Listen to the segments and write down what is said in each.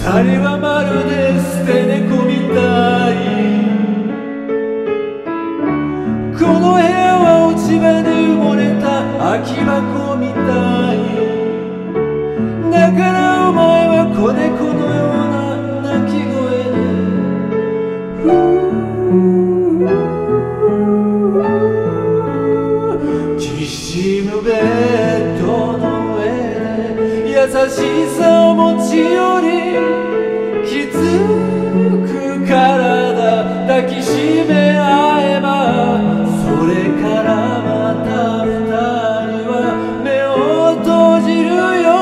人はまるで捨て猫みたい。この部屋は落ち葉で埋もれた空き箱みたい。だからお前は子猫のような鳴き声できしむベッドの上で優しさを持ち寄り気づく体抱きしめ合えば、それからまた二人は目を閉じるよ。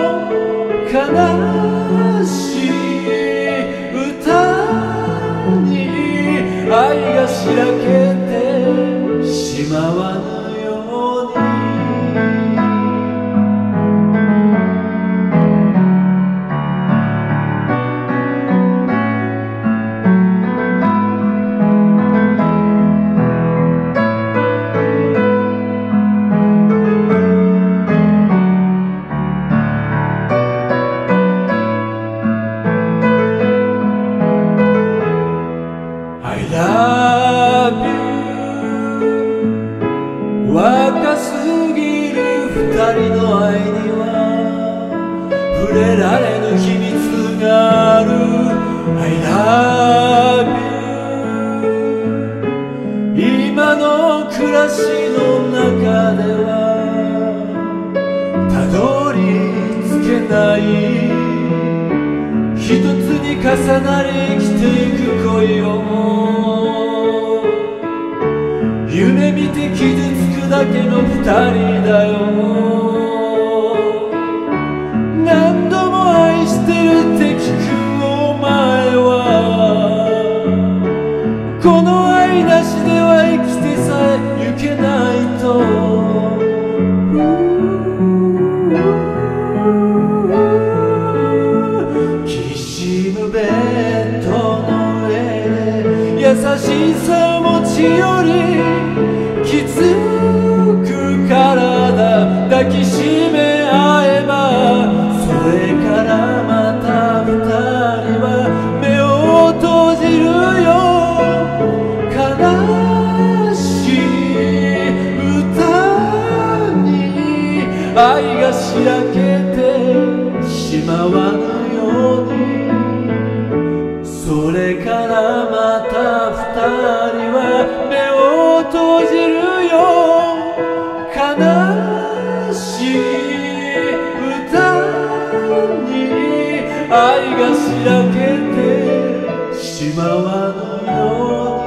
悲しい歌に愛がしらけてしまわぬように。I love you 若すぎる二人の愛には触れられぬ秘密がある。 I love you 今の暮らしの中ではたどり着けない、一つに重なり生きていく恋を夢見て傷つくだけの二人だよ。何度も愛してるって聞くお前はこの愛なしでは生きてさえゆけないと。ベッドの上で優しさを持ち寄り気づく体抱きしめ合えば、それからまた二人は目を閉じるよ。悲しい歌に愛がしらけてしまわぬように。それからまた二人は目を閉じるよ。悲しい歌に愛がしらけてしまわぬように。